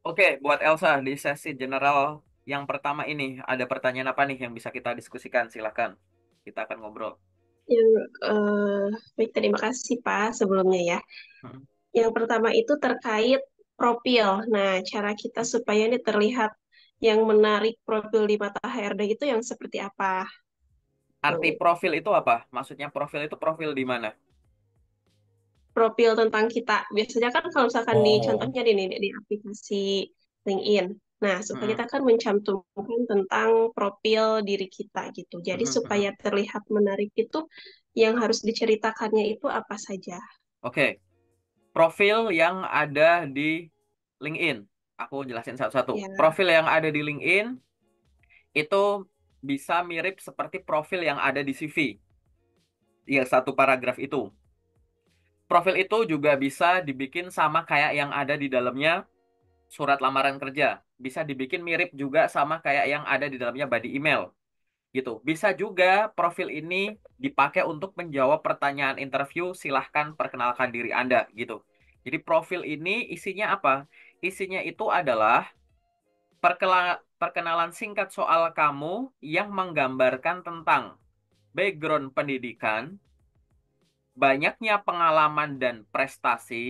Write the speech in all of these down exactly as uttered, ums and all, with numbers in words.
Oke, buat Elsa di sesi general yang pertama ini ada pertanyaan apa nih yang bisa kita diskusikan? Silakan. Kita akan ngobrol. Yang eh, baik, terima kasih Pak sebelumnya ya. Hmm. Yang pertama itu terkait profil. Nah, cara kita supaya ini terlihat yang menarik profil di mata H R D itu yang seperti apa? Arti Tuh. profil itu apa? Maksudnya profil itu profil di mana? Profil tentang kita. Biasanya kan kalau misalkan di Oh. contohnya di, di, di aplikasi LinkedIn. Nah, supaya Hmm. kita kan mencantumkan tentang profil diri kita gitu. Jadi Hmm, hmm. supaya terlihat menarik itu yang harus diceritakannya itu apa saja. Oke, profil yang ada di LinkedIn. Aku jelasin satu-satu. Ya, Profil yang ada di LinkedIn itu bisa mirip seperti profil yang ada di C V. Ya, satu paragraf itu. Profil itu juga bisa dibikin sama kayak yang ada di dalamnya surat lamaran kerja. Bisa dibikin mirip juga sama kayak yang ada di dalamnya body email gitu. Bisa juga profil ini dipakai untuk menjawab pertanyaan interview, silahkan perkenalkan diri Anda gitu. Jadi profil ini isinya apa? Isinya itu adalah perkela- perkenalan singkat soal kamu yang menggambarkan tentang background pendidikan, banyaknya pengalaman dan prestasi,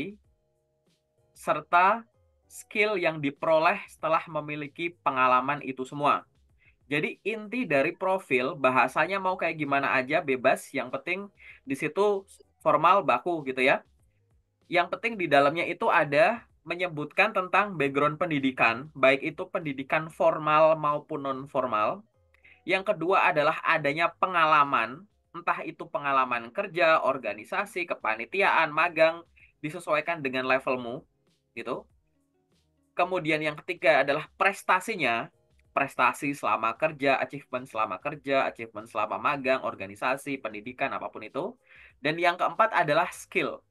serta skill yang diperoleh setelah memiliki pengalaman itu semua. Jadi inti dari profil bahasanya mau kayak gimana aja bebas, yang penting di situ formal baku gitu ya. Yang penting di dalamnya itu ada menyebutkan tentang background pendidikan, baik itu pendidikan formal maupun non formal. Yang kedua adalah adanya pengalaman, entah itu pengalaman kerja, organisasi, kepanitiaan, magang, disesuaikan dengan levelmu gitu. Kemudian yang ketiga adalah prestasinya, prestasi selama kerja, achievement selama kerja, achievement selama magang, organisasi, pendidikan, apapun itu. Dan yang keempat adalah skill.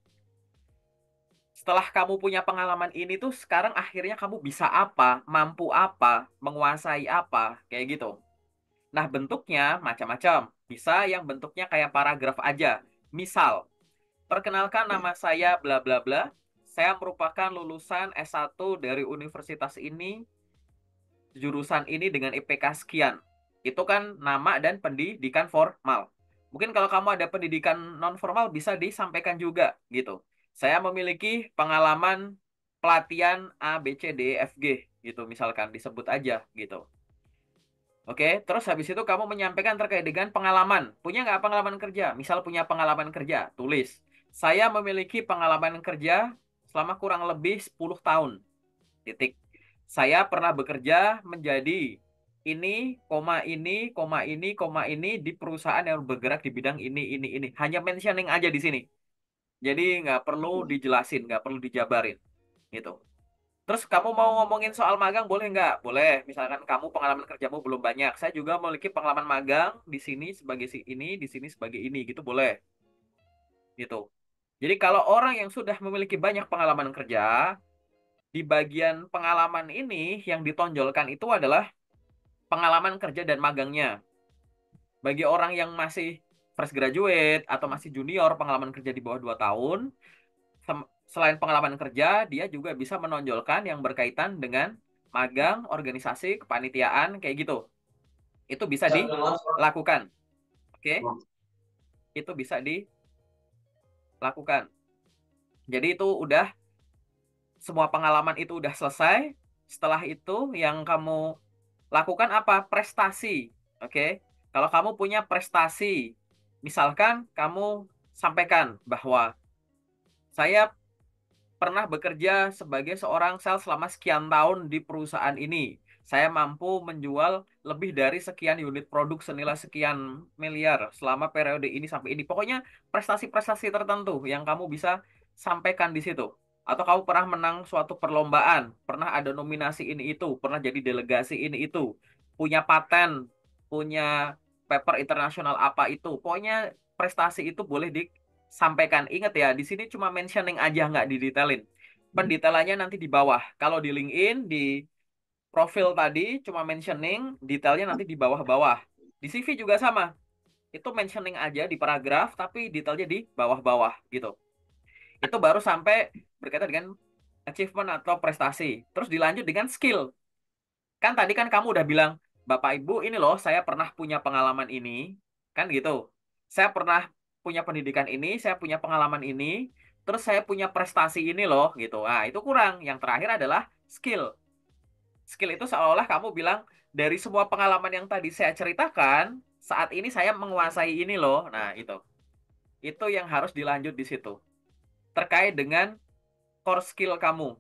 Setelah kamu punya pengalaman ini tuh, sekarang akhirnya kamu bisa apa, mampu apa, menguasai apa, kayak gitu. Nah, bentuknya macam-macam. Bisa yang bentuknya kayak paragraf aja. Misal, perkenalkan ya. nama saya bla bla bla. Saya merupakan lulusan S satu dari universitas ini, jurusan ini dengan I P K sekian. Itu kan nama dan pendidikan formal. Mungkin kalau kamu ada pendidikan non formal bisa disampaikan juga gitu. Saya memiliki pengalaman pelatihan A B C D E F G gitu, misalkan disebut aja gitu. Oke, terus habis itu kamu menyampaikan terkait dengan pengalaman. Punya nggak pengalaman kerja? Misal punya pengalaman kerja, tulis. Saya memiliki pengalaman kerja selama kurang lebih sepuluh tahun. Titik. Saya pernah bekerja menjadi ini, koma ini, koma ini, koma ini di perusahaan yang bergerak di bidang ini, ini, ini. Hanya mentioning aja di sini. Jadi nggak perlu dijelasin, nggak perlu dijabarin. Gitu. Terus kamu mau ngomongin soal magang boleh nggak? Boleh. Misalkan kamu pengalaman kerjamu belum banyak. Saya juga memiliki pengalaman magang di sini sebagai si ini, di sini sebagai ini. Gitu boleh. Gitu. Jadi kalau orang yang sudah memiliki banyak pengalaman kerja, di bagian pengalaman ini yang ditonjolkan itu adalah pengalaman kerja dan magangnya. Bagi orang yang masih fresh graduate atau masih junior, pengalaman kerja di bawah dua tahun, selain pengalaman kerja, dia juga bisa menonjolkan yang berkaitan dengan magang, organisasi, kepanitiaan, kayak gitu. Itu bisa dilakukan. Oke? Itu bisa dilakukan. Jadi itu udah, semua pengalaman itu udah selesai. Setelah itu yang kamu lakukan apa? Prestasi. Oke? Kalau kamu punya prestasi, misalkan kamu sampaikan bahwa saya pernah bekerja sebagai seorang sales selama sekian tahun di perusahaan ini. Saya mampu menjual lebih dari sekian unit produk senilai sekian miliar selama periode ini sampai ini. Pokoknya prestasi-prestasi tertentu yang kamu bisa sampaikan di situ. Atau kamu pernah menang suatu perlombaan, pernah ada nominasi ini itu, pernah jadi delegasi ini itu, punya paten, punya paper internasional apa itu. Pokoknya prestasi itu boleh disampaikan. Ingat ya, di sini cuma mentioning aja, nggak didetailin. Pendetailannya nanti di bawah. Kalau di LinkedIn, di profil tadi cuma mentioning, detailnya nanti di bawah-bawah. Di C V juga sama. Itu mentioning aja di paragraf, tapi detailnya di bawah-bawah gitu. Itu baru sampai berkaitan dengan achievement atau prestasi. Terus dilanjut dengan skill. Kan tadi kan kamu udah bilang, Bapak Ibu ini loh, saya pernah punya pengalaman ini. Kan gitu. Saya pernah punya pendidikan ini, saya punya pengalaman ini, terus saya punya prestasi ini loh, gitu. Ah, itu kurang. Yang terakhir adalah skill. Skill itu seolah-olah kamu bilang, dari semua pengalaman yang tadi saya ceritakan, saat ini saya menguasai ini loh. Nah, itu. Itu yang harus dilanjut di situ. Terkait dengan core skill kamu.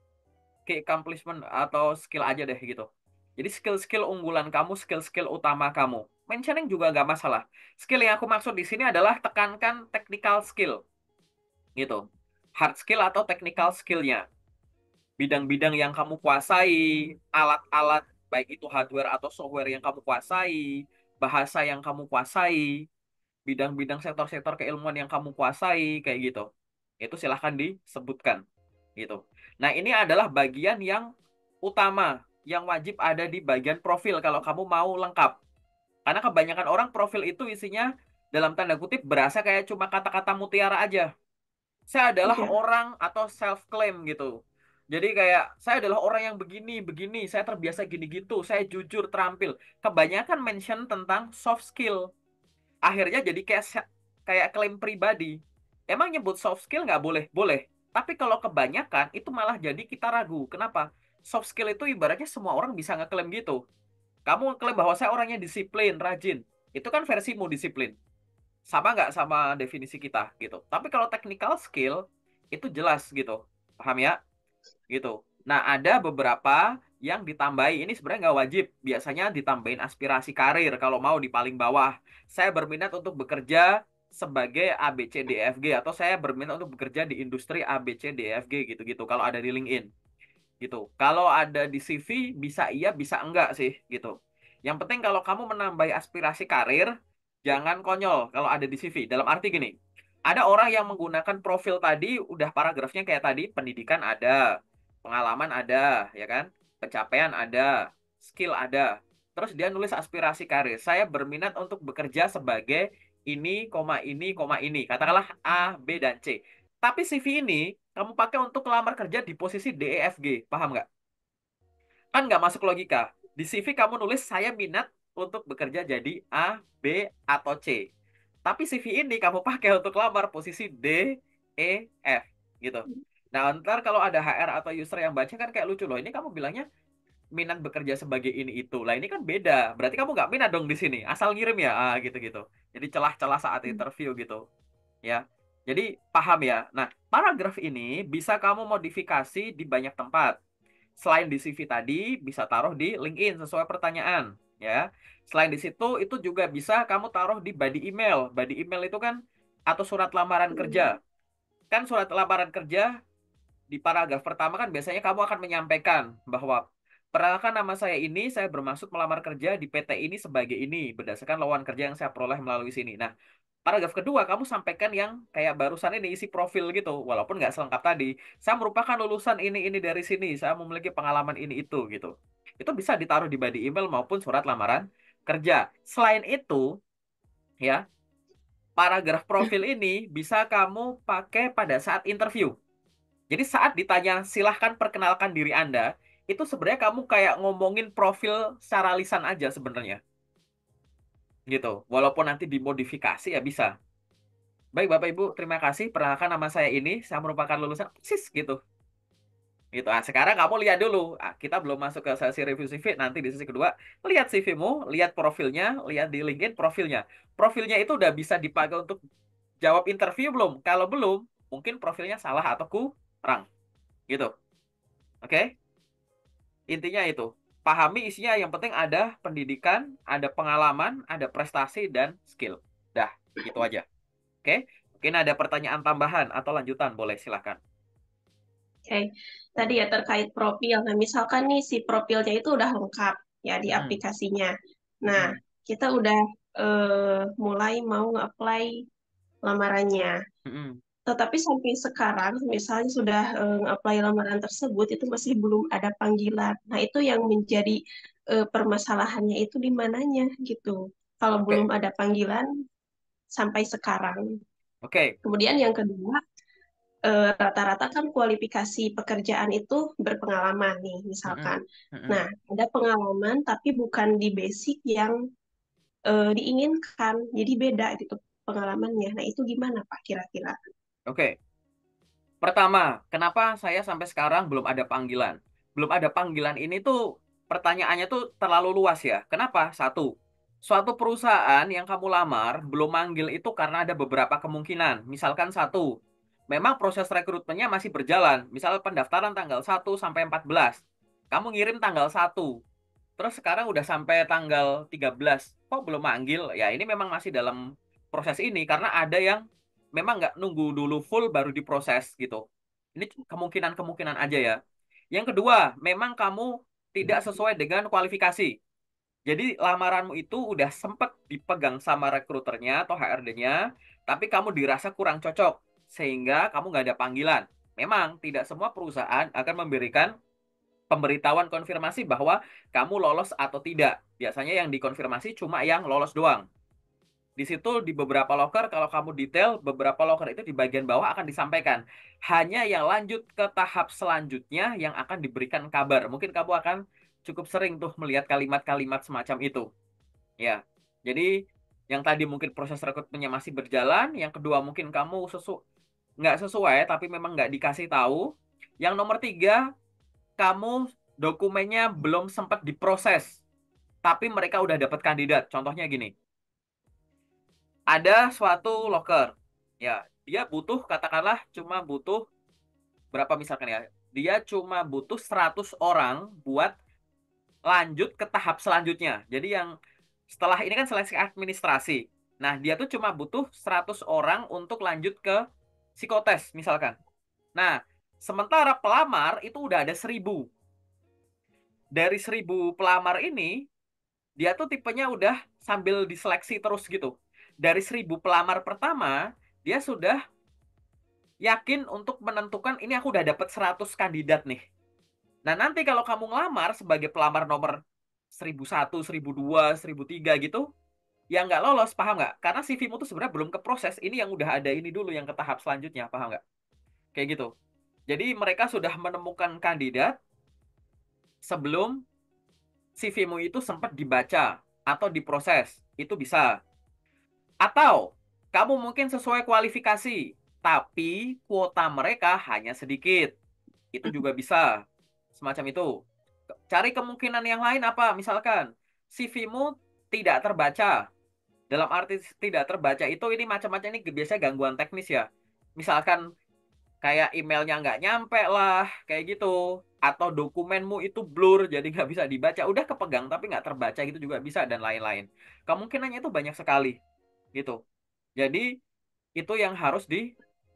Key accomplishment atau skill aja deh gitu. Jadi skill-skill unggulan kamu, skill-skill utama kamu. Mentioning juga nggak masalah. Skill yang aku maksud di sini adalah tekankan technical skill gitu. Hard skill atau technical skillnya. Bidang-bidang yang kamu kuasai, alat-alat baik itu hardware atau software yang kamu kuasai, bahasa yang kamu kuasai, bidang-bidang sektor-sektor keilmuan yang kamu kuasai, kayak gitu. Itu silahkan disebutkan gitu. Nah, ini adalah bagian yang utama yang wajib ada di bagian profil kalau kamu mau lengkap. Karena kebanyakan orang profil itu isinya dalam tanda kutip berasa kayak cuma kata-kata mutiara aja. Saya adalah Iya, orang atau self claim gitu. Jadi kayak saya adalah orang yang begini, begini, saya terbiasa gini gitu, saya jujur, terampil. Kebanyakan mention tentang soft skill. Akhirnya jadi kayak kayak klaim pribadi. Emang nyebut soft skill nggak boleh? Boleh. Tapi kalau kebanyakan itu malah jadi kita ragu. Kenapa? Soft skill itu ibaratnya semua orang bisa ngeklaim gitu. Kamu ngeklaim bahwa saya orangnya disiplin, rajin. Itu kan versimu disiplin. Sama nggak sama definisi kita gitu. Tapi kalau technical skill itu jelas gitu. Paham ya? Gitu. Nah, ada beberapa yang ditambahi. Ini sebenarnya nggak wajib. Biasanya ditambahin aspirasi karir kalau mau di paling bawah. Saya berminat untuk bekerja sebagai A B C D E F G atau saya berminat untuk bekerja di industri A B C D E F G gitu-gitu kalau ada di LinkedIn gitu. Kalau ada di C V bisa iya bisa enggak sih gitu. Yang penting kalau kamu menambahi aspirasi karir jangan konyol kalau ada di C V. Dalam arti gini, ada orang yang menggunakan profil tadi udah paragrafnya kayak tadi pendidikan ada, pengalaman ada, ya kan? Pencapaian ada, skill ada. Terus dia nulis aspirasi karir. Saya berminat untuk bekerja sebagai ini, koma ini, koma ini. Katakanlah A, B, dan C. Tapi C V ini kamu pakai untuk lamar kerja di posisi D E F G, paham nggak? Kan nggak masuk logika. Di C V kamu nulis saya minat untuk bekerja jadi A, B, atau C. Tapi C V ini kamu pakai untuk lamar posisi D, E, F, gitu. Nah, ntar kalau ada H R atau user yang baca kan kayak lucu loh. Ini kamu bilangnya minat bekerja sebagai ini itu. Lah ini kan beda. Berarti kamu nggak minat dong di sini. Asal ngirim ya, ah, gitu-gitu. Jadi celah-celah saat interview gitu, ya. Jadi paham ya. Nah, paragraf ini bisa kamu modifikasi di banyak tempat. Selain di C V tadi, bisa taruh di LinkedIn sesuai pertanyaan, ya. Selain di situ, itu juga bisa kamu taruh di body email. Body email itu kan atau surat lamaran kerja. Kan surat lamaran kerja di paragraf pertama kan biasanya kamu akan menyampaikan bahwa perkenalkan nama saya ini, saya bermaksud melamar kerja di P T ini sebagai ini, berdasarkan lowongan kerja yang saya peroleh melalui sini. Nah, paragraf kedua, kamu sampaikan yang kayak barusan ini, isi profil gitu. Walaupun nggak selengkap tadi. Saya merupakan lulusan ini, ini dari sini. Saya memiliki pengalaman ini, itu gitu. Itu bisa ditaruh di body email maupun surat lamaran kerja. Selain itu, ya, paragraf profil ini bisa kamu pakai pada saat interview. Jadi saat ditanya, silahkan perkenalkan diri Anda, itu sebenarnya kamu kayak ngomongin profil secara lisan aja sebenarnya. Gitu. Walaupun nanti dimodifikasi ya bisa. Baik, Bapak Ibu, terima kasih. Perkenalkan nama saya ini, saya merupakan lulusan sis gitu. Gitu. Ah, sekarang kamu lihat dulu. Ah, kita belum masuk ke sesi review C V, nanti di sesi kedua, lihat C V-mu, lihat profilnya, lihat di LinkedIn profilnya. Profilnya itu udah bisa dipakai untuk jawab interview belum? Kalau belum, mungkin profilnya salah atau kurang. Gitu. Oke? Intinya itu. Pahami isinya, yang penting ada pendidikan, ada pengalaman, ada prestasi, dan skill. Dah, gitu aja. Oke? Mungkin ada pertanyaan tambahan atau lanjutan, boleh silakan. oke. Tadi ya terkait profil. Nah, misalkan nih si profilnya itu udah lengkap ya di Mm-mm, aplikasinya. Nah, mm-mm, kita udah eh, mulai mau nge-apply lamarannya. mm-mm. Tetapi sampai sekarang, misalnya sudah eh, nge-apply lamaran tersebut, itu masih belum ada panggilan. Nah, itu yang menjadi eh, permasalahannya itu di mananya gitu. Kalau belum Oke, ada panggilan sampai sekarang. oke. Kemudian yang kedua, eh, rata-rata kan kualifikasi pekerjaan itu berpengalaman nih, Mm-mm. misalkan. Mm-mm. Nah, ada pengalaman tapi bukan di basic yang eh, diinginkan, jadi beda gitu pengalamannya. Nah, itu gimana Pak kira-kira? Oke. Pertama, kenapa saya sampai sekarang belum ada panggilan? Belum ada panggilan ini tuh pertanyaannya tuh terlalu luas ya. Kenapa? Satu, suatu perusahaan yang kamu lamar belum manggil itu karena ada beberapa kemungkinan. Misalkan satu, memang proses rekrutmennya masih berjalan. Misal pendaftaran tanggal satu sampai empat belas. Kamu ngirim tanggal satu. Terus sekarang udah sampai tanggal tiga belas. Kok belum manggil? Ya ini memang masih dalam proses ini karena ada yang memang nggak nunggu dulu full baru diproses gitu. Ini kemungkinan-kemungkinan aja ya. Yang kedua, memang kamu tidak sesuai dengan kualifikasi. Jadi lamaranmu itu udah sempat dipegang sama rekruternya atau H R D-nya, tapi kamu dirasa kurang cocok sehingga kamu nggak ada panggilan. Memang tidak semua perusahaan akan memberikan pemberitahuan konfirmasi bahwa kamu lolos atau tidak. Biasanya yang dikonfirmasi cuma yang lolos doang. Di situ di beberapa loker kalau kamu detail, beberapa loker itu di bagian bawah akan disampaikan. Hanya yang lanjut ke tahap selanjutnya yang akan diberikan kabar. Mungkin kamu akan cukup sering tuh melihat kalimat-kalimat semacam itu. Ya. Jadi yang tadi mungkin proses rekrutmennya masih berjalan, yang kedua mungkin kamu sesu nggak sesuai tapi memang nggak dikasih tahu. Yang nomor tiga, kamu dokumennya belum sempat diproses, tapi mereka udah dapat kandidat. Contohnya gini, ada suatu loker, ya dia butuh katakanlah cuma butuh berapa misalkan ya, dia cuma butuh seratus orang buat lanjut ke tahap selanjutnya. Jadi yang setelah ini kan seleksi administrasi. Nah, dia tuh cuma butuh seratus orang untuk lanjut ke psikotes misalkan. Nah, sementara pelamar itu udah ada seribu. Dari seribu pelamar ini, dia tuh tipenya udah sambil diseleksi terus gitu. Dari seribu pelamar pertama, dia sudah yakin untuk menentukan ini aku udah dapet seratus kandidat nih. Nah, nanti kalau kamu ngelamar sebagai pelamar nomor seribu satu, seribu dua, seribu tiga gitu, yang nggak lolos, paham nggak? Karena C V-mu tuh sebenarnya belum keproses. Ini yang udah ada ini dulu yang ke tahap selanjutnya, paham nggak? Kayak gitu. Jadi mereka sudah menemukan kandidat sebelum C V-mu itu sempat dibaca atau diproses. Itu bisa. Atau kamu mungkin sesuai kualifikasi, tapi kuota mereka hanya sedikit. Itu juga bisa. Semacam itu. Cari kemungkinan yang lain apa? Misalkan C V-mu tidak terbaca. Dalam arti tidak terbaca itu ini macam-macam ini biasanya gangguan teknis ya. Misalkan kayak emailnya nggak nyampe lah, kayak gitu. Atau dokumenmu itu blur, jadi nggak bisa dibaca. Udah kepegang tapi nggak terbaca gitu juga bisa dan lain-lain. Kemungkinannya itu banyak sekali gitu. Jadi itu yang harus di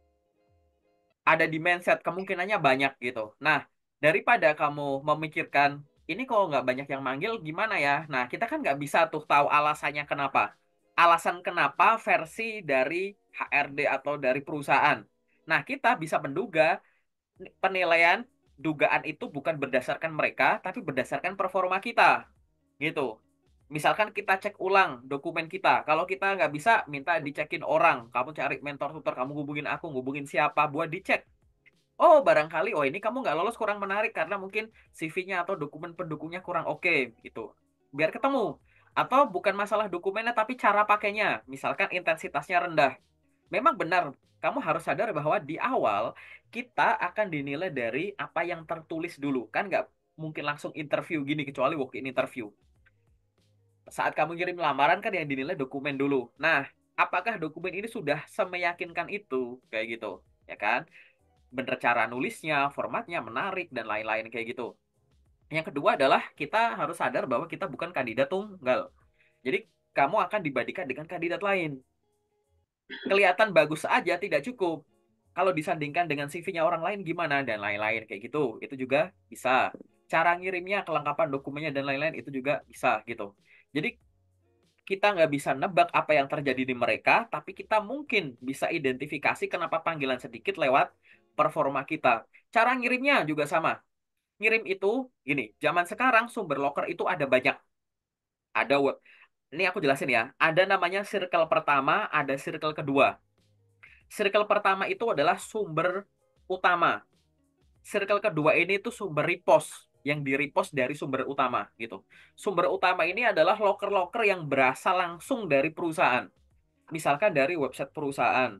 ada di mindset kemungkinannya banyak gitu. Nah, daripada kamu memikirkan ini kok nggak banyak yang manggil gimana ya? Nah, kita kan nggak bisa tuh tahu alasannya kenapa. Alasan kenapa versi dari H R D atau dari perusahaan. Nah, kita bisa menduga penilaian dugaan itu bukan berdasarkan mereka, tapi berdasarkan performa kita gitu. Misalkan kita cek ulang dokumen kita. Kalau kita nggak bisa, minta dicekin orang. Kamu cari mentor tutor, kamu hubungin aku, hubungin siapa buat dicek. Oh, barangkali, oh ini kamu nggak lolos kurang menarik karena mungkin C V-nya atau dokumen pendukungnya kurang oke gitu. Biar ketemu. Atau bukan masalah dokumennya, tapi cara pakainya. Misalkan intensitasnya rendah. Memang benar, kamu harus sadar bahwa di awal kita akan dinilai dari apa yang tertulis dulu. Kan nggak mungkin langsung interview gini, kecuali walk-in interview. Saat kamu ngirim lamaran kan yang dinilai dokumen dulu. Nah, apakah dokumen ini sudah semeyakinkan itu? Kayak gitu, ya kan? Bener cara nulisnya, formatnya menarik, dan lain-lain kayak gitu. Yang kedua adalah kita harus sadar bahwa kita bukan kandidat tunggal. Jadi, kamu akan dibandingkan dengan kandidat lain. Kelihatan bagus aja tidak cukup. Kalau disandingkan dengan C V-nya orang lain gimana, dan lain-lain kayak gitu. Itu juga bisa. Cara ngirimnya, kelengkapan dokumennya, dan lain-lain itu juga bisa gitu. Jadi, kita nggak bisa nebak apa yang terjadi di mereka, tapi kita mungkin bisa identifikasi kenapa panggilan sedikit lewat performa kita. Cara ngirimnya juga sama. Ngirim itu, gini, zaman sekarang sumber loker itu ada banyak. Ada web. Ini aku jelasin ya. Ada namanya circle pertama, ada circle kedua. Circle pertama itu adalah sumber utama. Circle kedua ini tuh sumber repost yang di repost dari sumber utama gitu. Sumber utama ini adalah loker-loker yang berasal langsung dari perusahaan. Misalkan dari website perusahaan,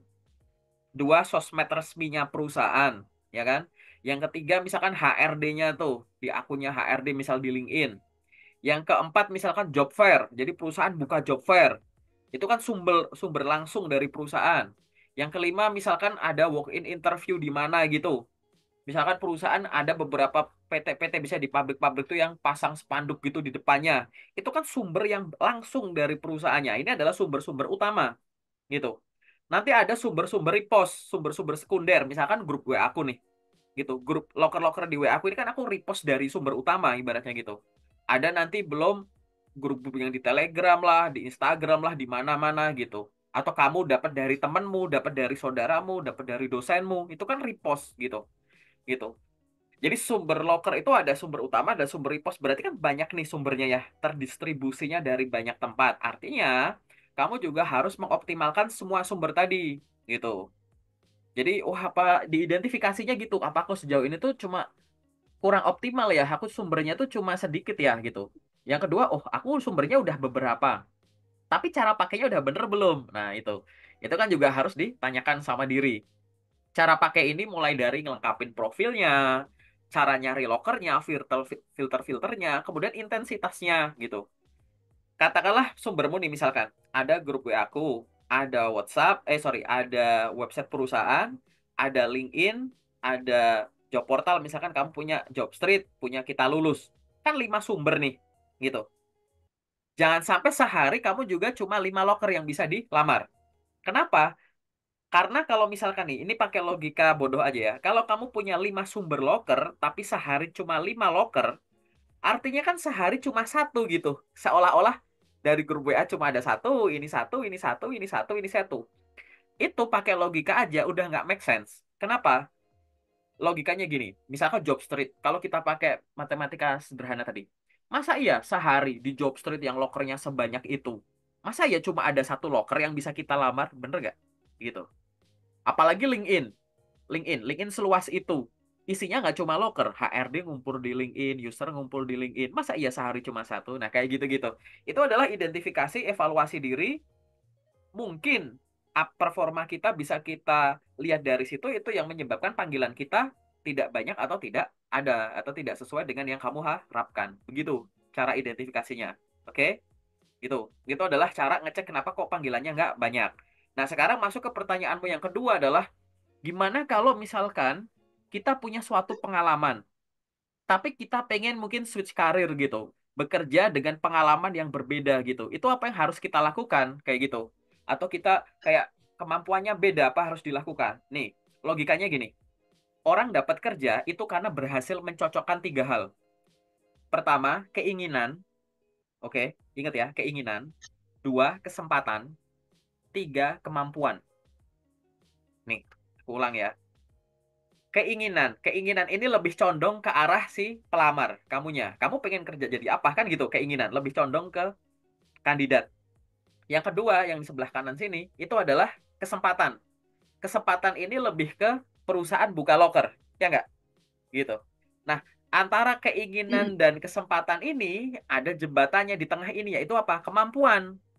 dua sosmed resminya perusahaan, ya kan? Yang ketiga misalkan H R D-nya tuh di akunnya H R D misal di LinkedIn. Yang keempat misalkan job fair. Jadi perusahaan buka job fair. Itu kan sumber sumber langsung dari perusahaan. Yang kelima misalkan ada walk-in interview di mana gitu. Misalkan perusahaan ada beberapa P T-P T bisa di pabrik-pabrik tuh yang pasang spanduk gitu di depannya. Itu kan sumber yang langsung dari perusahaannya. Ini adalah sumber-sumber utama gitu. Nanti ada sumber-sumber repost, sumber-sumber sekunder. Misalkan grup W A aku nih, gitu. Grup loker-loker di W A aku ini kan aku repost dari sumber utama ibaratnya gitu. Ada nanti belum grup-grup yang di Telegram lah, di Instagram lah, di mana-mana gitu. Atau kamu dapat dari temenmu, dapat dari saudaramu, dapat dari dosenmu, itu kan repost gitu, gitu. Jadi sumber loker itu ada sumber utama dan sumber repost. Berarti kan banyak nih sumbernya ya, terdistribusinya dari banyak tempat. Artinya, kamu juga harus mengoptimalkan semua sumber tadi, gitu. Jadi, wah apa diidentifikasinya gitu? Apa aku sejauh ini tuh cuma kurang optimal ya? Aku sumbernya tuh cuma sedikit ya, gitu. Yang kedua, oh aku sumbernya udah beberapa. Tapi cara pakainya udah bener belum? Nah, itu. Itu kan juga harus ditanyakan sama diri. Cara pakai ini mulai dari ngelengkapin profilnya, cara nyari lokernya, filter filter-filternya, kemudian intensitasnya gitu. Katakanlah sumbermu nih misalkan ada grup W A aku, ada WhatsApp, eh sorry, ada website perusahaan, ada LinkedIn, ada job portal, misalkan kamu punya Jobstreet, punya Kita Lulus. Kan lima sumber nih, gitu. Jangan sampai sehari kamu juga cuma lima loker yang bisa dilamar. Kenapa? Karena kalau misalkan nih, ini pakai logika bodoh aja ya. Kalau kamu punya lima sumber loker, tapi sehari cuma lima loker, artinya kan sehari cuma satu gitu. Seolah-olah dari grup W A cuma ada satu, ini satu, ini satu, ini satu, ini satu. Itu pakai logika aja udah nggak make sense. Kenapa? Logikanya gini, misalkan job street, kalau kita pakai matematika sederhana tadi, masa iya sehari di job street yang lokernya sebanyak itu, masa iya cuma ada satu loker yang bisa kita lamar, bener nggak? Gitu. Apalagi LinkedIn. LinkedIn, LinkedIn seluas itu. Isinya nggak cuma loker, H R D ngumpul di LinkedIn, user ngumpul di LinkedIn. Masa iya sehari cuma satu? Nah, kayak gitu-gitu. Itu adalah identifikasi, evaluasi diri. Mungkin up performa kita bisa kita lihat dari situ, itu yang menyebabkan panggilan kita tidak banyak atau tidak ada, atau tidak sesuai dengan yang kamu harapkan. Begitu cara identifikasinya. Oke? Gitu. Itu adalah cara ngecek kenapa kok panggilannya nggak banyak. Nah, sekarang masuk ke pertanyaanmu yang kedua adalah, gimana kalau misalkan kita punya suatu pengalaman, tapi kita pengen mungkin switch karir gitu, bekerja dengan pengalaman yang berbeda gitu. Itu apa yang harus kita lakukan kayak gitu? Atau kita kayak kemampuannya beda, apa harus dilakukan? Nih, logikanya gini. Orang dapat kerja itu karena berhasil mencocokkan tiga hal. Pertama, keinginan. Oke, ingat ya, keinginan. Dua, kesempatan. Tiga, kemampuan. Nih, ulang ya. Keinginan, keinginan ini lebih condong ke arah si pelamar, kamunya. Kamu pengen kerja jadi apa kan gitu, keinginan. Lebih condong ke kandidat. Yang kedua, yang di sebelah kanan sini, itu adalah kesempatan. Kesempatan ini lebih ke perusahaan buka loker, ya nggak? Gitu. Nah, antara keinginan dan kesempatan ini, ada jembatannya di tengah ini, yaitu apa? Kemampuan.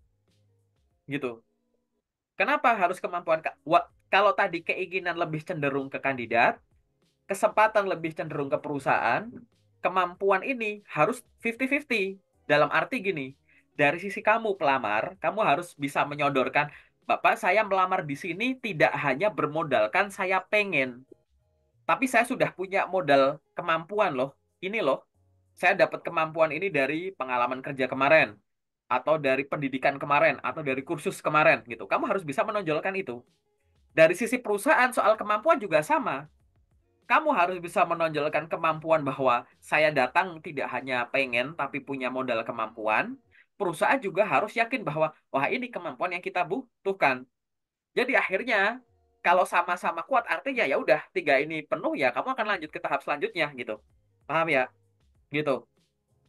Gitu. Kenapa harus kemampuan? Kalau tadi keinginan lebih cenderung ke kandidat, kesempatan lebih cenderung ke perusahaan, kemampuan ini harus fifty fifty. Dalam arti gini, dari sisi kamu pelamar, kamu harus bisa menyodorkan, Bapak, saya melamar di sini tidak hanya bermodalkan saya pengen, tapi saya sudah punya modal kemampuan loh. Ini loh, saya dapat kemampuan ini dari pengalaman kerja kemarin, atau dari pendidikan kemarin, atau dari kursus kemarin gitu. Kamu harus bisa menonjolkan itu. Dari sisi perusahaan, soal kemampuan juga sama. Kamu harus bisa menonjolkan kemampuan bahwa saya datang tidak hanya pengen, tapi punya modal kemampuan. Perusahaan juga harus yakin bahwa, wah ini kemampuan yang kita butuhkan. Jadi akhirnya, kalau sama-sama kuat, artinya ya udah tiga ini penuh ya, kamu akan lanjut ke tahap selanjutnya gitu. Paham ya? Gitu.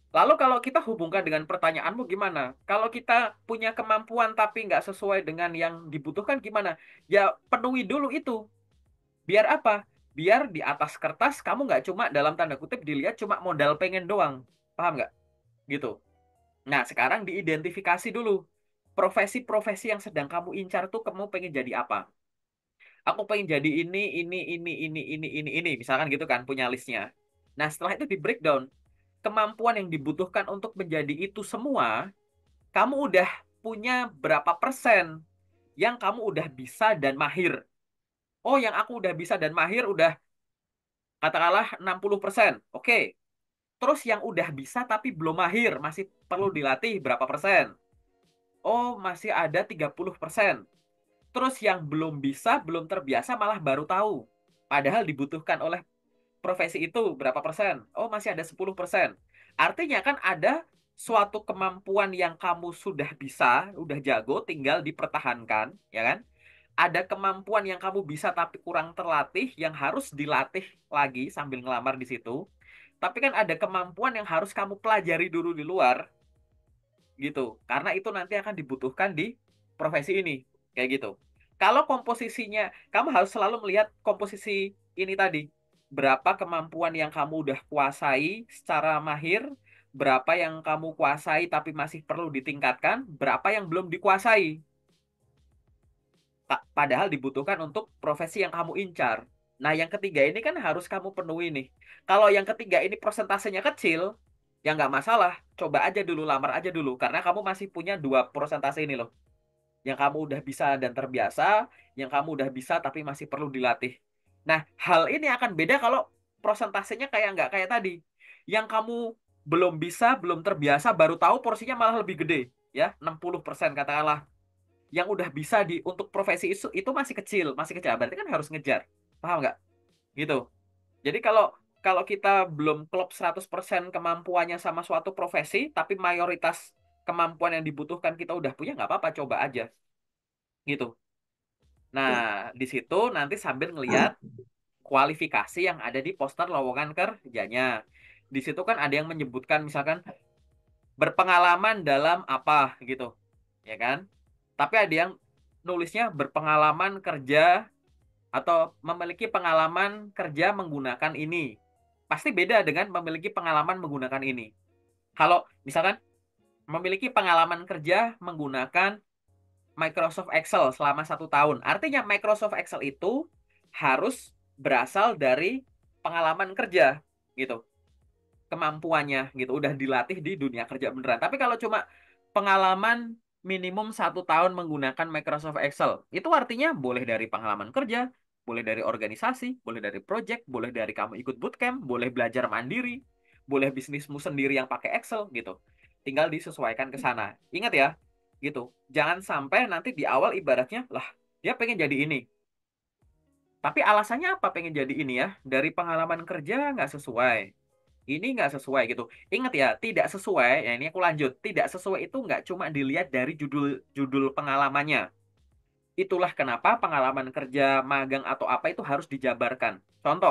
Lalu kalau kita hubungkan dengan pertanyaanmu gimana? Kalau kita punya kemampuan tapi nggak sesuai dengan yang dibutuhkan gimana? Ya penuhi dulu itu. Biar apa? Biar di atas kertas kamu nggak cuma dalam tanda kutip dilihat cuma modal pengen doang. Paham nggak? Gitu. Nah, sekarang diidentifikasi dulu. Profesi-profesi yang sedang kamu incar tuh kamu pengen jadi apa? Aku pengen jadi ini, ini, ini, ini, ini, ini, ini. Misalkan gitu kan, punya listnya. Nah, setelah itu di breakdown. Kemampuan yang dibutuhkan untuk menjadi itu semua, kamu udah punya berapa persen yang kamu udah bisa dan mahir. Oh, yang aku udah bisa dan mahir udah katakanlah enam puluh persen. Oke. Terus yang udah bisa tapi belum mahir, masih perlu dilatih berapa persen? Oh, masih ada tiga puluh persen. Terus yang belum bisa, belum terbiasa malah baru tahu. Padahal dibutuhkan oleh profesi itu berapa persen? Oh, masih ada sepuluh persen. Artinya kan ada suatu kemampuan yang kamu sudah bisa, udah jago, tinggal dipertahankan, ya kan? Ada kemampuan yang kamu bisa tapi kurang terlatih, yang harus dilatih lagi sambil ngelamar di situ. Tapi kan ada kemampuan yang harus kamu pelajari dulu di luar, gitu. Karena itu nanti akan dibutuhkan di profesi ini, kayak gitu. Kalau komposisinya, kamu harus selalu melihat komposisi ini tadi. Berapa kemampuan yang kamu udah kuasai secara mahir, berapa yang kamu kuasai tapi masih perlu ditingkatkan, berapa yang belum dikuasai. Padahal dibutuhkan untuk profesi yang kamu incar. Nah, yang ketiga ini kan harus kamu penuhi nih. Kalau yang ketiga ini persentasenya kecil, ya nggak masalah. Coba aja dulu, lamar aja dulu. Karena kamu masih punya dua persentase ini loh. Yang kamu udah bisa dan terbiasa, yang kamu udah bisa tapi masih perlu dilatih. Nah, hal ini akan beda kalau persentasenya kayak nggak kayak tadi. Yang kamu belum bisa, belum terbiasa, baru tahu porsinya malah lebih gede. Ya, enam puluh persen katakanlah yang udah bisa di untuk profesi itu itu masih kecil, masih kecil. Berarti kan harus ngejar. Paham nggak? Gitu. Jadi kalau kalau kita belum klop seratus persen kemampuannya sama suatu profesi, tapi mayoritas kemampuan yang dibutuhkan kita udah punya, nggak apa-apa, coba aja. Gitu. Nah, di situ nanti sambil ngelihat kualifikasi yang ada di poster lowongan kerjanya. Di situ kan ada yang menyebutkan misalkan berpengalaman dalam apa gitu, ya kan? Tapi ada yang nulisnya berpengalaman kerja atau memiliki pengalaman kerja menggunakan ini. Pasti beda dengan memiliki pengalaman menggunakan ini. Kalau misalkan memiliki pengalaman kerja menggunakan Microsoft Excel selama satu tahun, artinya Microsoft Excel itu harus berasal dari pengalaman kerja, gitu. Kemampuannya, gitu. Udah dilatih di dunia kerja beneran. Tapi kalau cuma pengalaman minimum satu tahun menggunakan Microsoft Excel, itu artinya boleh dari pengalaman kerja, boleh dari organisasi, boleh dari project, boleh dari kamu ikut bootcamp, boleh belajar mandiri, boleh bisnismu sendiri yang pakai Excel gitu. Tinggal disesuaikan ke sana. Ingat ya, gitu. Jangan sampai nanti di awal ibaratnya, lah dia pengen jadi ini. Tapi alasannya apa pengen jadi ini ya? Dari pengalaman kerja nggak sesuai. Ini nggak sesuai gitu. Ingat ya, tidak sesuai. Ya ini aku lanjut. Tidak sesuai itu nggak cuma dilihat dari judul judul pengalamannya. Itulah kenapa pengalaman kerja, magang atau apa itu harus dijabarkan. Contoh,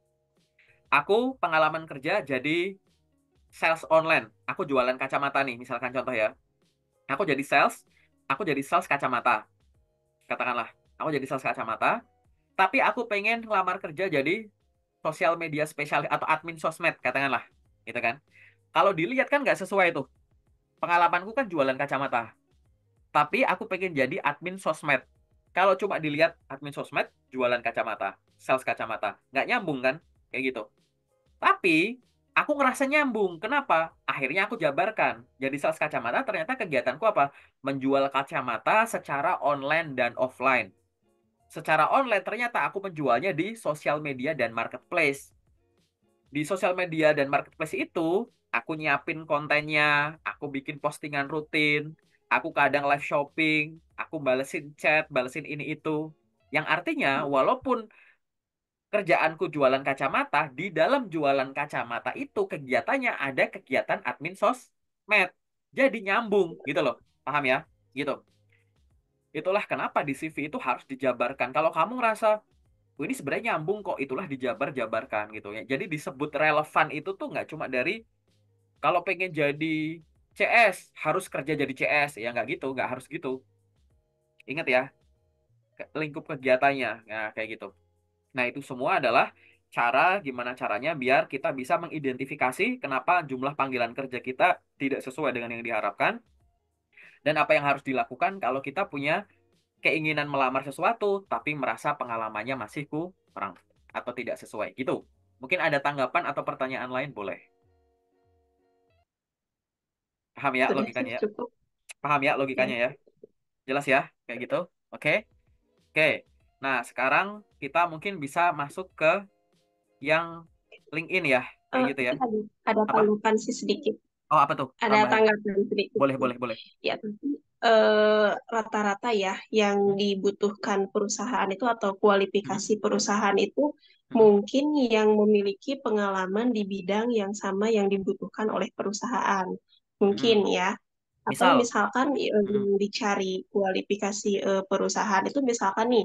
aku pengalaman kerja jadi sales online. Aku jualan kacamata nih, misalkan contoh ya. Aku jadi sales, aku jadi sales kacamata. Katakanlah, aku jadi sales kacamata, tapi aku pengen ngelamar kerja jadi sosial media spesialis atau admin sosmed, katakanlah. Gitu kan. Kalau dilihat kan nggak sesuai tuh. Pengalamanku kan jualan kacamata. Tapi aku pengen jadi admin sosmed. Kalau cuma dilihat admin sosmed, jualan kacamata, sales kacamata. Nggak nyambung kan? Kayak gitu. Tapi, aku ngerasa nyambung. Kenapa? Akhirnya aku jabarkan. Jadi sales kacamata ternyata kegiatanku apa? Menjual kacamata secara online dan offline. Secara online ternyata aku menjualnya di sosial media dan marketplace. Di sosial media dan marketplace itu, aku nyiapin kontennya, aku bikin postingan rutin, aku kadang live shopping, aku balesin chat, balesin ini itu. Yang artinya, walaupun kerjaanku jualan kacamata, di dalam jualan kacamata itu kegiatannya ada kegiatan admin sosmed. Jadi nyambung gitu loh. Paham ya? Gitu. Itulah kenapa di C V itu harus dijabarkan. Kalau kamu ngerasa, "Oh, ini sebenarnya nyambung kok," itulah dijabar-jabarkan gitu ya. Jadi disebut relevan itu tuh nggak cuma dari Kalau pengen jadi C S, harus kerja jadi C S. Ya nggak gitu, nggak harus gitu. Ingat ya, ke- lingkup kegiatannya. Nah, kayak gitu. Nah, itu semua adalah cara gimana caranya biar kita bisa mengidentifikasi kenapa jumlah panggilan kerja kita tidak sesuai dengan yang diharapkan dan apa yang harus dilakukan kalau kita punya keinginan melamar sesuatu tapi merasa pengalamannya masih kurang atau tidak sesuai gitu. Mungkin ada tanggapan atau pertanyaan lain boleh. Paham ya Sudah sih logikanya ya? cukup Paham ya ya. logikanya ya? Jelas ya? Kayak gitu. Oke. Oke. Nah, sekarang kita mungkin bisa masuk ke yang LinkedIn ya. Kayak Eh, gitu ya. tapi ada, ada Apa? tanggapan sih sedikit. Oh, apa tuh? Ada Tambahin. tanggapan sedikit Boleh, sih. boleh, boleh. Ya, tapi eh, rata-rata ya yang Hmm, dibutuhkan perusahaan itu atau hmm, kualifikasi perusahaan itu hmm, mungkin yang memiliki pengalaman di bidang yang sama yang dibutuhkan oleh perusahaan. Mungkin hmm. ya. Atau Misal. misalkan eh, Hmm, yang dicari kualifikasi eh, perusahaan itu misalkan nih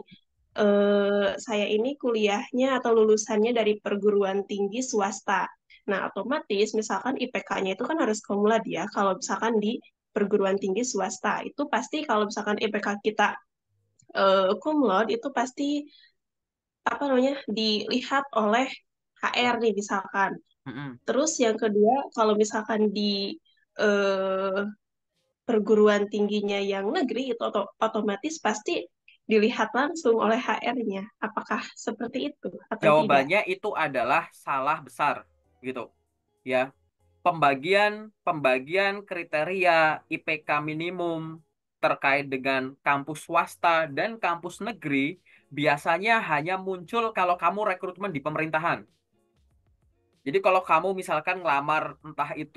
eh, saya ini kuliahnya atau lulusannya dari perguruan tinggi swasta. Nah, otomatis misalkan I P K-nya itu kan harus kumlad ya. Kalau misalkan di perguruan tinggi swasta, itu pasti kalau misalkan I P K kita eh, kumlad, itu pasti apa namanya dilihat oleh H R nih misalkan. hmm. Terus yang kedua, kalau misalkan di eh, perguruan tingginya yang negeri itu oto- otomatis pasti dilihat langsung oleh H R-nya. Apakah seperti itu atau tidak? Jawabannya itu adalah salah besar gitu ya. Pembagian pembagian kriteria I P K minimum terkait dengan kampus swasta dan kampus negeri biasanya hanya muncul kalau kamu rekrutmen di pemerintahan. Jadi kalau kamu misalkan ngelamar entah itu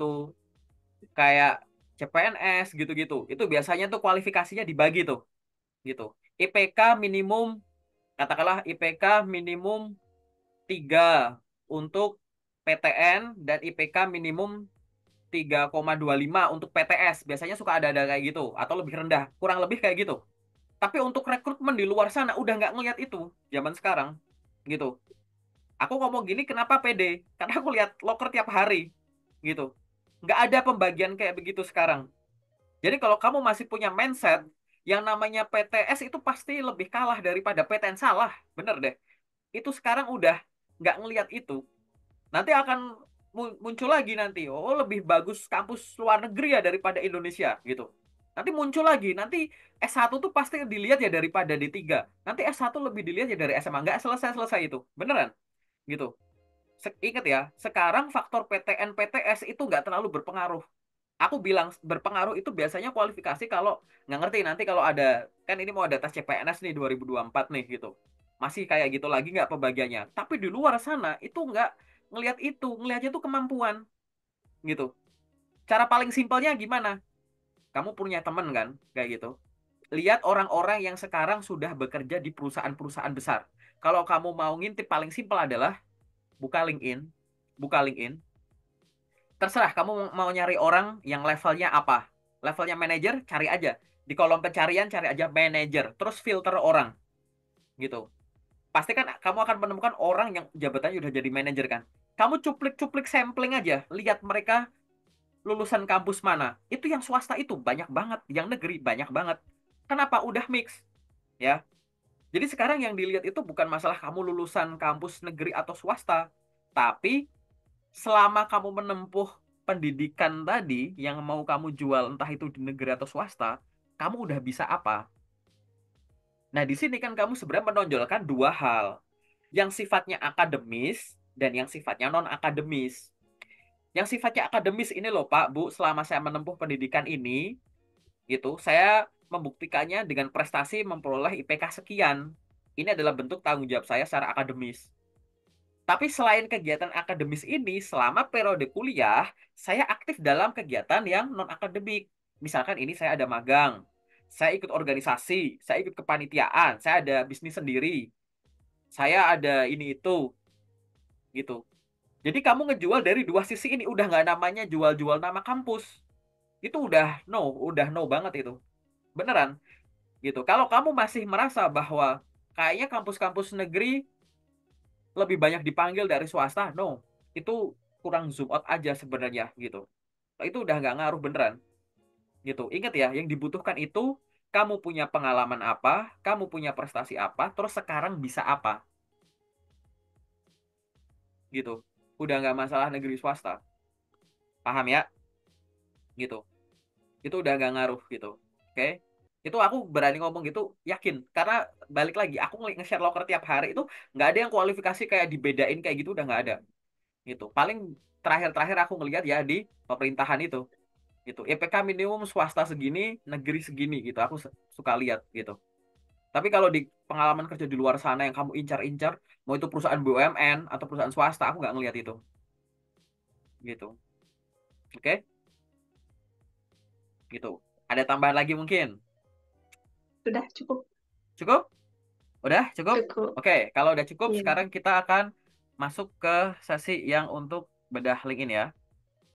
kayak C P N S gitu-gitu, itu biasanya tuh kualifikasinya dibagi tuh gitu. I P K minimum katakanlah I P K minimum tiga untuk P T N dan I P K minimum tiga koma dua lima untuk P T S. Biasanya suka ada-ada kayak gitu atau lebih rendah, kurang lebih kayak gitu. Tapi untuk rekrutmen di luar sana udah nggak ngelihat itu zaman sekarang gitu. Aku ngomong gini kenapa pede? Karena aku lihat loker tiap hari gitu. Nggak ada pembagian kayak begitu sekarang. Jadi kalau kamu masih punya mindset yang namanya P T S itu pasti lebih kalah daripada P T N salah, bener deh. Itu sekarang udah nggak ngelihat itu. Nanti akan muncul lagi nanti. Oh, lebih bagus kampus luar negeri ya daripada Indonesia gitu. Nanti muncul lagi. Nanti S satu tuh pasti dilihat ya daripada D tiga. Nanti S satu lebih dilihat ya dari S M A. Nggak selesai-selesai itu. Beneran gitu. Ingat ya, sekarang faktor P T N P T S itu nggak terlalu berpengaruh. Aku bilang berpengaruh itu biasanya kualifikasi kalau nggak ngerti nanti kalau ada kan ini mau ada tes C P N S nih dua ribu dua puluh empat nih gitu. Masih kayak gitu lagi nggak pembagiannya. Tapi di luar sana itu nggak ngelihat itu, ngelihatnya itu kemampuan gitu. Cara paling simpelnya gimana? Kamu punya temen kan kayak gitu. Lihat orang-orang yang sekarang sudah bekerja di perusahaan-perusahaan besar. Kalau kamu mau ngintip paling simpel adalah buka LinkedIn, buka LinkedIn, terserah kamu mau nyari orang yang levelnya apa. Levelnya manajer, cari aja. Di kolom pencarian cari aja manajer, terus filter orang gitu. Pasti kan kamu akan menemukan orang yang jabatannya udah jadi manajer kan. Kamu cuplik-cuplik sampling aja, lihat mereka lulusan kampus mana. Itu yang swasta itu banyak banget, yang negeri banyak banget. Kenapa? Udah mix ya. Jadi sekarang yang dilihat itu bukan masalah kamu lulusan kampus negeri atau swasta, tapi selama kamu menempuh pendidikan tadi yang mau kamu jual entah itu di negeri atau swasta, kamu udah bisa apa? Nah, di sini kan kamu sebenarnya menonjolkan dua hal, yang sifatnya akademis dan yang sifatnya non-akademis. Yang sifatnya akademis ini loh Pak, Bu, selama saya menempuh pendidikan ini, gitu, saya membuktikannya dengan prestasi memperoleh I P K sekian. Ini adalah bentuk tanggung jawab saya secara akademis. Tapi selain kegiatan akademis ini, selama periode kuliah, saya aktif dalam kegiatan yang non-akademik. Misalkan ini saya ada magang, saya ikut organisasi, saya ikut kepanitiaan, saya ada bisnis sendiri, saya ada ini itu, gitu. Jadi kamu ngejual dari dua sisi ini, udah nggak namanya jual-jual nama kampus. Itu udah no, udah no banget itu. Beneran, gitu. Kalau kamu masih merasa bahwa kayaknya kampus-kampus negeri lebih banyak dipanggil dari swasta, no. Itu kurang zoom out aja sebenarnya gitu. itu udah nggak ngaruh beneran gitu. Ingat ya, yang dibutuhkan itu kamu punya pengalaman apa, kamu punya prestasi apa, terus sekarang bisa apa gitu. Udah nggak masalah negeri swasta, paham ya? Gitu. Itu udah nggak ngaruh gitu. Oke? Itu aku berani ngomong gitu, yakin. Karena balik lagi, aku nge- nge-share loker tiap hari itu nggak ada yang kualifikasi kayak dibedain kayak gitu, udah nggak ada gitu. Paling terakhir-terakhir aku ngelihat ya di pemerintahan itu gitu. I P K minimum swasta segini, negeri segini gitu. Aku se- suka lihat gitu. Tapi kalau di pengalaman kerja di luar sana yang kamu incar-incar, mau itu perusahaan B U M N atau perusahaan swasta, aku nggak ngelihat itu gitu. Oke? Gitu. Ada tambahan lagi mungkin? Sudah cukup, Cukup? Udah cukup? cukup. Oke, kalau udah cukup, Ya. sekarang kita akan masuk ke sesi yang untuk bedah link ini ya.